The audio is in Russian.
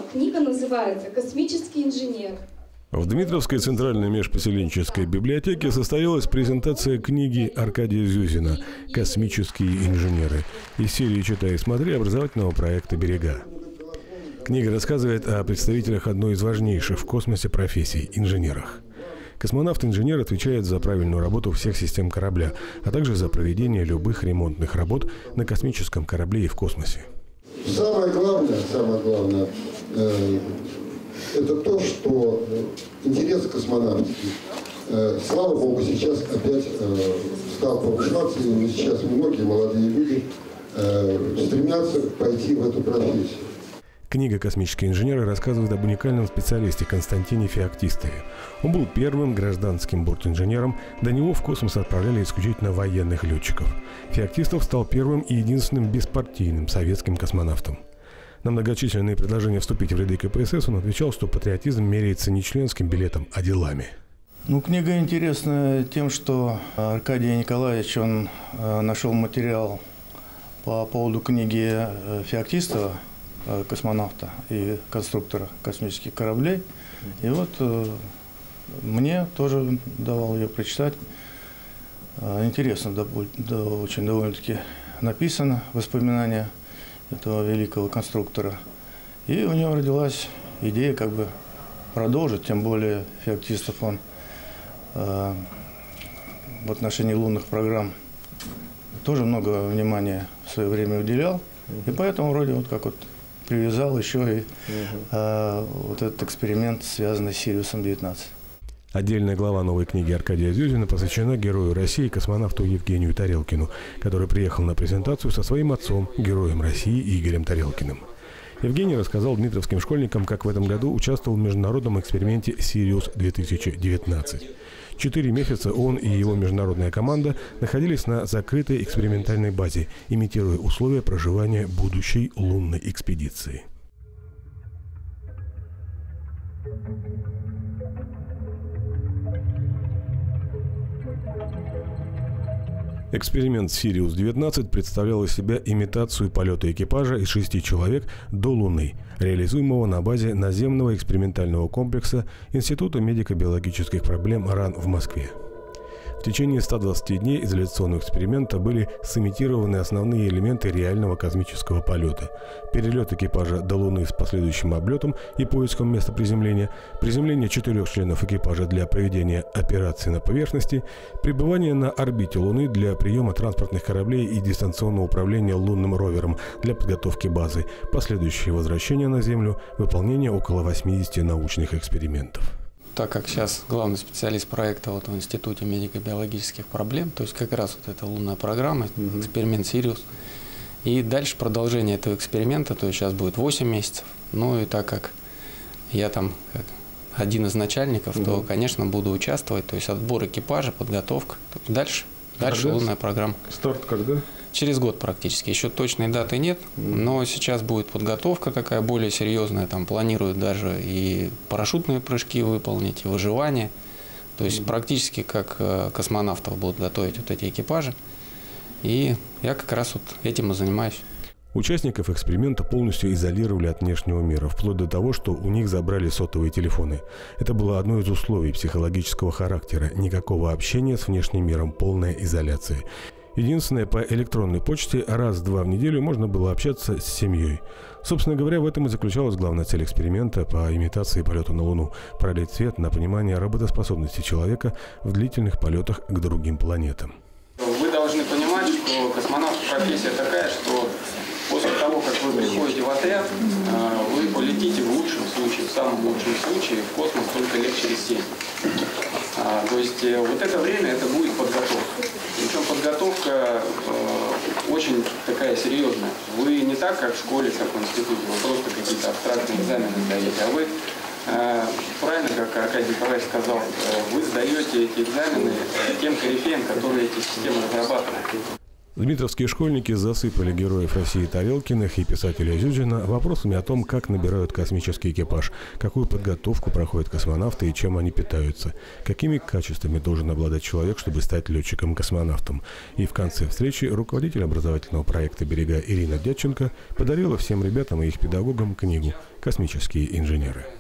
Книга называется «Космический инженер». В Дмитровской центральной межпоселенческой библиотеке состоялась презентация книги Аркадия Зюзина «Космические инженеры» из серии «Читай и смотри» образовательного проекта «Берега». Книга рассказывает о представителях одной из важнейших в космосе профессий – инженерах. Космонавт-инженер отвечает за правильную работу всех систем корабля, а также за проведение любых ремонтных работ на космическом корабле и в космосе. Самое главное, это то, что интерес космонавтики, слава богу, сейчас опять стал повышаться, и сейчас многие молодые люди стремятся пойти в эту профессию. Книга «Космические инженеры» рассказывает об уникальном специалисте Константине Феоктистове. Он был первым гражданским бортинженером, до него в космос отправляли исключительно военных летчиков. Феоктистов стал первым и единственным беспартийным советским космонавтом. На многочисленные предложения вступить в ряды КПСС он отвечал, что патриотизм меряется не членским билетом, а делами. Книга интересна тем, что Аркадий Николаевич он нашел материал по поводу книги Феоктистова, космонавта и конструктора космических кораблей. И вот мне тоже давал ее прочитать. Интересно, очень довольно-таки написано воспоминания этого великого конструктора. И у него родилась идея продолжить, тем более Феоктистов он в отношении лунных программ тоже много внимания в свое время уделял. И поэтому вроде привязал еще и вот этот эксперимент, связанный с Сириусом-19. Отдельная глава новой книги Аркадия Зюзина посвящена герою России, космонавту Евгению Тарелкину, который приехал на презентацию со своим отцом, героем России Игорем Тарелкиным. Евгений рассказал дмитровским школьникам, как в этом году участвовал в международном эксперименте «Сириус-2019». 4 месяца он и его международная команда находились на закрытой экспериментальной базе, имитируя условия проживания будущей лунной экспедиции. Эксперимент «Сириус-19» представлял из себя имитацию полета экипажа из 6 человек до Луны, реализуемого на базе наземного экспериментального комплекса Института медико-биологических проблем РАН в Москве. В течение 120 дней изоляционного эксперимента были сымитированы основные элементы реального космического полета: перелет экипажа до Луны с последующим облетом и поиском места приземления, приземление 4 членов экипажа для проведения операции на поверхности, пребывание на орбите Луны для приема транспортных кораблей и дистанционного управления лунным ровером для подготовки базы, последующее возвращение на Землю, выполнение около 80 научных экспериментов. Так как сейчас главный специалист проекта в Институте медико-биологических проблем, то есть как раз эта лунная программа, эксперимент «Сириус». И дальше продолжение этого эксперимента, то есть сейчас будет 8 месяцев. Ну и так как я там как один из начальников, то, конечно, буду участвовать, то есть отбор экипажа, подготовка. Дальше лунная программа. Старт когда? Через год практически. Еще точной даты нет, но сейчас будет подготовка такая более серьезная. Там планируют даже и парашютные прыжки выполнить, и выживание. То есть практически как космонавтов будут готовить эти экипажи. И я как раз этим и занимаюсь. Участников эксперимента полностью изолировали от внешнего мира, вплоть до того, что у них забрали сотовые телефоны. Это было одно из условий психологического характера. Никакого общения с внешним миром, полная изоляция. Единственное, по электронной почте раз-два в неделю можно было общаться с семьей. Собственно говоря, в этом и заключалась главная цель эксперимента по имитации полета на Луну – пролить свет на понимание работоспособности человека в длительных полетах к другим планетам. Вы должны понимать, что космонавт профессия такая, что после того, как вы приходите в отряд, вы полетите в лучшем случае, в самом лучшем случае в космос только лет через 7. То есть вот это время, это будет подготовка. Причем подготовка очень такая серьезная. Вы не так, как в школе, как в институте, вы просто какие-то абстрактные экзамены сдаете, а вы, правильно, как Аркадий Николаевич сказал, вы сдаете эти экзамены тем корифеям, которые эти системы разрабатывают. Дмитровские школьники засыпали героев России Тарелкиных и писателя Зюзина вопросами о том, как набирают космический экипаж, какую подготовку проходят космонавты и чем они питаются, какими качествами должен обладать человек, чтобы стать летчиком-космонавтом. И в конце встречи руководитель образовательного проекта «Берега» Ирина Дядченко подарила всем ребятам и их педагогам книгу «Космические инженеры».